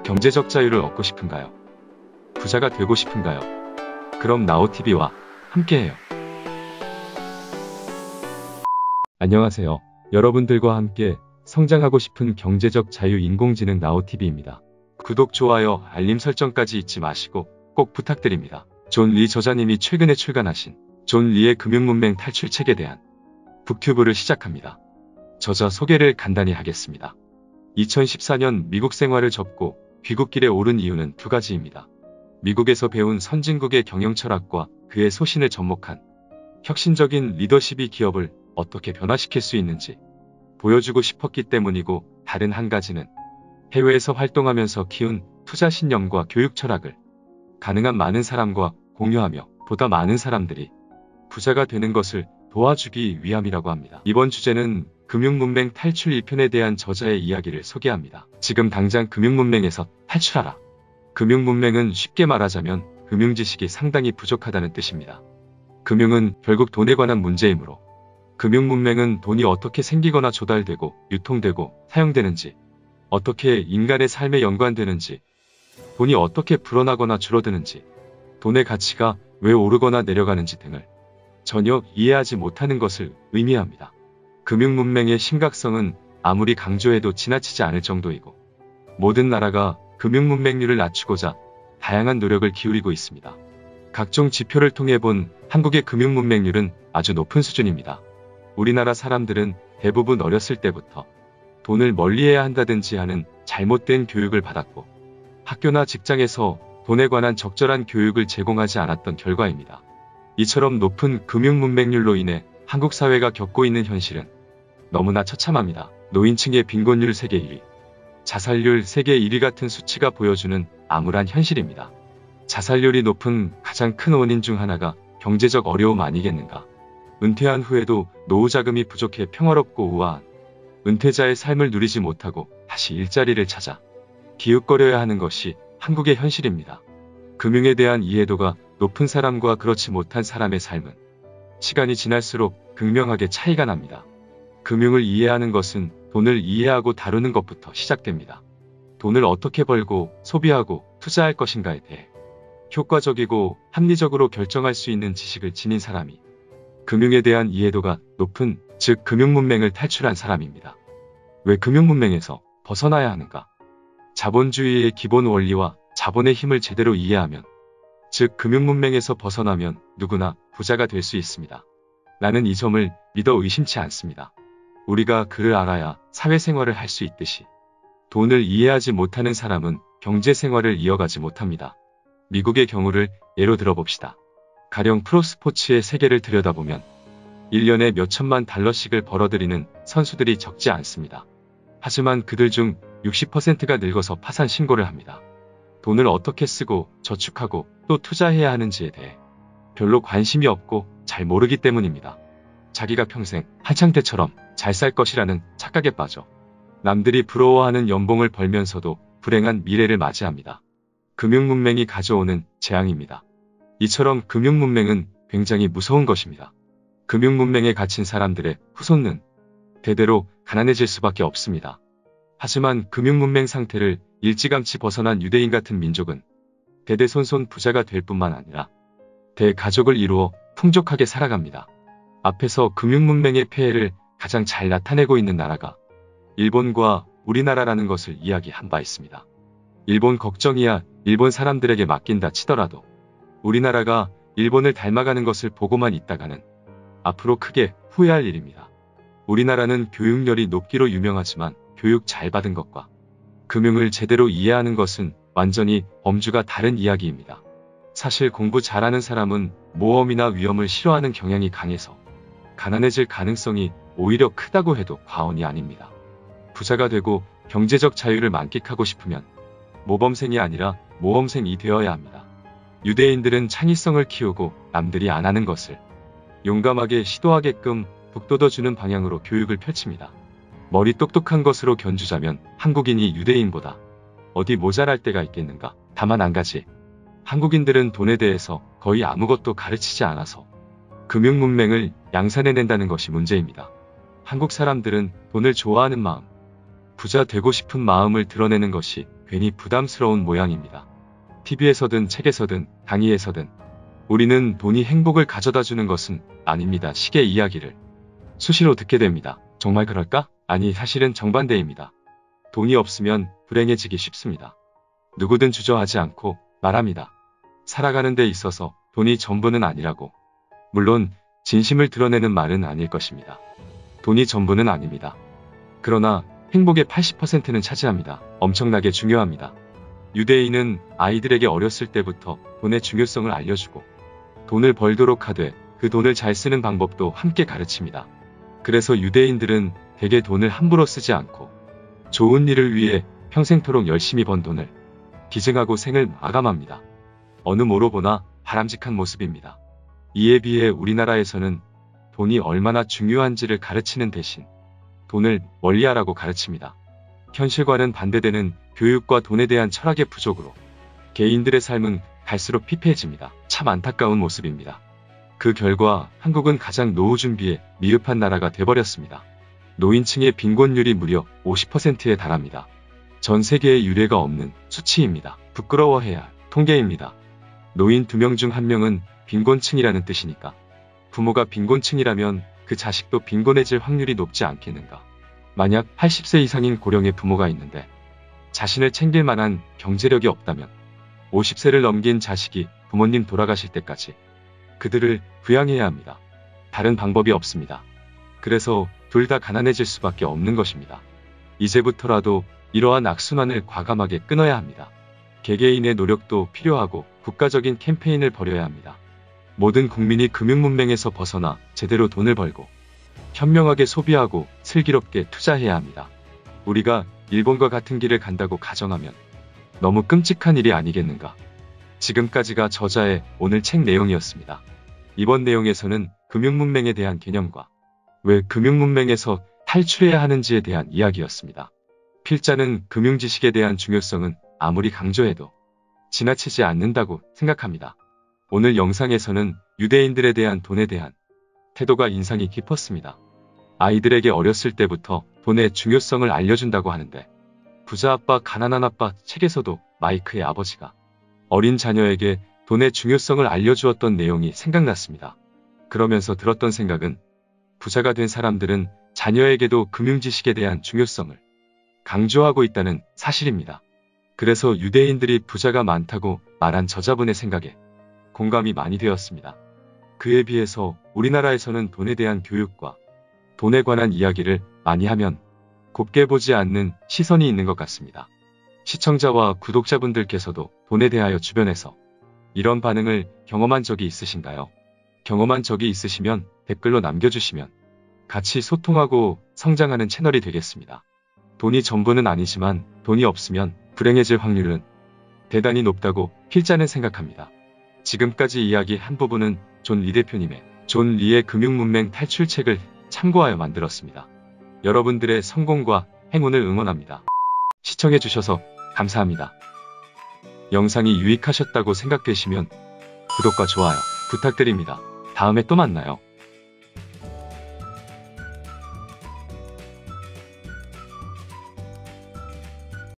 경제적 자유를 얻고 싶은가요? 부자가 되고 싶은가요? 그럼 나우TV와 함께해요. 안녕하세요. 여러분들과 함께 성장하고 싶은 경제적 자유 인공지능 나우TV입니다. 구독, 좋아요, 알림 설정까지 잊지 마시고 꼭 부탁드립니다. 존 리 저자님이 최근에 출간하신 존 리의 금융문맹 탈출책에 대한 북튜브를 시작합니다. 저자 소개를 간단히 하겠습니다. 2014년 미국 생활을 접고 귀국길에 오른 이유는 두 가지입니다. 미국에서 배운 선진국의 경영 철학과 그의 소신을 접목한 혁신적인 리더십이 기업을 어떻게 변화시킬 수 있는지 보여주고 싶었기 때문이고, 다른 한 가지는 해외에서 활동하면서 키운 투자 신념과 교육 철학을 가능한 많은 사람과 공유하며 보다 많은 사람들이 부자가 되는 것을 도와주기 위함이라고 합니다. 이번 주제는 금융문맹 탈출 1편에 대한 저자의 이야기를 소개합니다. 지금 당장 금융문맹에서 탈출하라. 금융문맹은 쉽게 말하자면 금융지식이 상당히 부족하다는 뜻입니다. 금융은 결국 돈에 관한 문제이므로 금융문맹은 돈이 어떻게 생기거나 조달되고 유통되고 사용되는지, 어떻게 인간의 삶에 연관되는지, 돈이 어떻게 불어나거나 줄어드는지, 돈의 가치가 왜 오르거나 내려가는지 등을 전혀 이해하지 못하는 것을 의미합니다. 금융문맹의 심각성은 아무리 강조해도 지나치지 않을 정도이고, 모든 나라가 금융문맹률을 낮추고자 다양한 노력을 기울이고 있습니다. 각종 지표를 통해 본 한국의 금융문맹률은 아주 높은 수준입니다. 우리나라 사람들은 대부분 어렸을 때부터 돈을 멀리해야 한다든지 하는 잘못된 교육을 받았고, 학교나 직장에서 돈에 관한 적절한 교육을 제공하지 않았던 결과입니다. 이처럼 높은 금융문맹률로 인해 한국 사회가 겪고 있는 현실은 너무나 처참합니다. 노인층의 빈곤율 세계 1위, 자살률 세계 1위 같은 수치가 보여주는 암울한 현실입니다. 자살률이 높은 가장 큰 원인 중 하나가 경제적 어려움 아니겠는가? 은퇴한 후에도 노후 자금이 부족해 평화롭고 우아한 은퇴자의 삶을 누리지 못하고 다시 일자리를 찾아 기웃거려야 하는 것이 한국의 현실입니다. 금융에 대한 이해도가 높은 사람과 그렇지 못한 사람의 삶은 시간이 지날수록 극명하게 차이가 납니다. 금융을 이해하는 것은 돈을 이해하고 다루는 것부터 시작됩니다. 돈을 어떻게 벌고 소비하고 투자할 것인가에 대해 효과적이고 합리적으로 결정할 수 있는 지식을 지닌 사람이 금융에 대한 이해도가 높은, 즉 금융문맹을 탈출한 사람입니다. 왜 금융문맹에서 벗어나야 하는가? 자본주의의 기본 원리와 자본의 힘을 제대로 이해하면, 즉 금융문맹에서 벗어나면 누구나 부자가 될 수 있습니다. 나는 이 점을 믿어 의심치 않습니다. 우리가 그를 알아야 사회생활을 할 수 있듯이 돈을 이해하지 못하는 사람은 경제생활을 이어가지 못합니다. 미국의 경우를 예로 들어봅시다. 가령 프로스포츠의 세계를 들여다보면 1년에 몇천만 달러씩을 벌어들이는 선수들이 적지 않습니다. 하지만 그들 중 60%가 늙어서 파산 신고를 합니다. 돈을 어떻게 쓰고 저축하고 또 투자해야 하는지에 대해 별로 관심이 없고 잘 모르기 때문입니다. 자기가 평생 한창 때처럼 잘 살 것이라는 착각에 빠져 남들이 부러워하는 연봉을 벌면서도 불행한 미래를 맞이합니다. 금융문맹이 가져오는 재앙입니다. 이처럼 금융문맹은 굉장히 무서운 것입니다. 금융문맹에 갇힌 사람들의 후손은 대대로 가난해질 수밖에 없습니다. 하지만 금융문맹 상태를 일찌감치 벗어난 유대인 같은 민족은 대대손손 부자가 될 뿐만 아니라 대가족을 이루어 풍족하게 살아갑니다. 앞에서 금융문맹의 폐해를 가장 잘 나타내고 있는 나라가 일본과 우리나라라는 것을 이야기한 바 있습니다. 일본 걱정이야 일본 사람들에게 맡긴다 치더라도 우리나라가 일본을 닮아가는 것을 보고만 있다가는 앞으로 크게 후회할 일입니다. 우리나라는 교육열이 높기로 유명하지만 교육 잘 받은 것과 금융을 제대로 이해하는 것은 완전히 범주가 다른 이야기입니다. 사실 공부 잘하는 사람은 모험이나 위험을 싫어하는 경향이 강해서 가난해질 가능성이 오히려 크다고 해도 과언이 아닙니다. 부자가 되고 경제적 자유를 만끽하고 싶으면 모범생이 아니라 모험생이 되어야 합니다. 유대인들은 창의성을 키우고 남들이 안 하는 것을 용감하게 시도하게끔 북돋워주는 방향으로 교육을 펼칩니다. 머리 똑똑한 것으로 견주자면 한국인이 유대인보다 어디 모자랄 때가 있겠는가? 다만 한 가지, 한국인들은 돈에 대해서 거의 아무것도 가르치지 않아서 금융문맹을 양산해낸다는 것이 문제입니다. 한국 사람들은 돈을 좋아하는 마음, 부자 되고 싶은 마음을 드러내는 것이 괜히 부담스러운 모양입니다. TV에서든 책에서든 강의에서든 우리는 돈이 행복을 가져다 주는 것은 아닙니다. 식의 이야기를 수시로 듣게 됩니다. 정말 그럴까? 아니, 사실은 정반대입니다. 돈이 없으면 불행해지기 쉽습니다. 누구든 주저하지 않고 말합니다. 살아가는 데 있어서 돈이 전부는 아니라고. 물론 진심을 드러내는 말은 아닐 것입니다. 돈이 전부는 아닙니다. 그러나 행복의 80%는 차지합니다. 엄청나게 중요합니다. 유대인은 아이들에게 어렸을 때부터 돈의 중요성을 알려주고 돈을 벌도록 하되 그 돈을 잘 쓰는 방법도 함께 가르칩니다. 그래서 유대인들은 대개 돈을 함부로 쓰지 않고 좋은 일을 위해 평생토록 열심히 번 돈을 기증하고 생을 마감합니다. 어느 뭐로 보나 바람직한 모습입니다. 이에 비해 우리나라에서는 돈이 얼마나 중요한지를 가르치는 대신 돈을 멀리하라고 가르칩니다. 현실과는 반대되는 교육과 돈에 대한 철학의 부족으로 개인들의 삶은 갈수록 피폐해집니다. 참 안타까운 모습입니다. 그 결과 한국은 가장 노후 준비에 미흡한 나라가 돼버렸습니다. 노인층의 빈곤율이 무려 50%에 달합니다. 전 세계에 유례가 없는 수치입니다. 부끄러워해야 할 통계입니다. 노인 2명 중 1명은 빈곤층이라는 뜻이니까. 부모가 빈곤층이라면 그 자식도 빈곤해질 확률이 높지 않겠는가. 만약 80세 이상인 고령의 부모가 있는데 자신을 챙길 만한 경제력이 없다면 50세를 넘긴 자식이 부모님 돌아가실 때까지 그들을 부양해야 합니다. 다른 방법이 없습니다. 그래서 둘 다 가난해질 수밖에 없는 것입니다. 이제부터라도 이러한 악순환을 과감하게 끊어야 합니다. 개개인의 노력도 필요하고 국가적인 캠페인을 벌여야 합니다. 모든 국민이 금융문맹에서 벗어나 제대로 돈을 벌고 현명하게 소비하고 슬기롭게 투자해야 합니다. 우리가 일본과 같은 길을 간다고 가정하면 너무 끔찍한 일이 아니겠는가. 지금까지가 저자의 오늘 책 내용이었습니다. 이번 내용에서는 금융문맹에 대한 개념과 왜 금융문맹에서 탈출해야 하는지에 대한 이야기였습니다. 필자는 금융지식에 대한 중요성은 아무리 강조해도 지나치지 않는다고 생각합니다. 오늘 영상에서는 유대인들에 대한 돈에 대한 태도가 인상이 깊었습니다. 아이들에게 어렸을 때부터 돈의 중요성을 알려준다고 하는데 부자 아빠 가난한 아빠 책에서도 마이크의 아버지가 어린 자녀에게 돈의 중요성을 알려주었던 내용이 생각났습니다. 그러면서 들었던 생각은 부자가 된 사람들은 자녀에게도 금융지식에 대한 중요성을 강조하고 있다는 사실입니다. 그래서 유대인들이 부자가 많다고 말한 저자분의 생각에 공감이 많이 되었습니다. 그에 비해서 우리나라에서는 돈에 대한 교육과 돈에 관한 이야기를 많이 하면 곱게 보지 않는 시선이 있는 것 같습니다. 시청자와 구독자분들께서도 돈에 대하여 주변에서 이런 반응을 경험한 적이 있으신가요? 경험한 적이 있으시면 댓글로 남겨주시면 같이 소통하고 성장하는 채널이 되겠습니다. 돈이 전부는 아니지만 돈이 없으면 불행해질 확률은 대단히 높다고 필자는 생각합니다. 지금까지 이야기한 부분은 존 리 대표님의 존 리의 금융문맹 탈출책을 참고하여 만들었습니다. 여러분들의 성공과 행운을 응원합니다. 시청해주셔서 감사합니다. 영상이 유익하셨다고 생각되시면 구독과 좋아요 부탁드립니다. 다음에 또 만나요.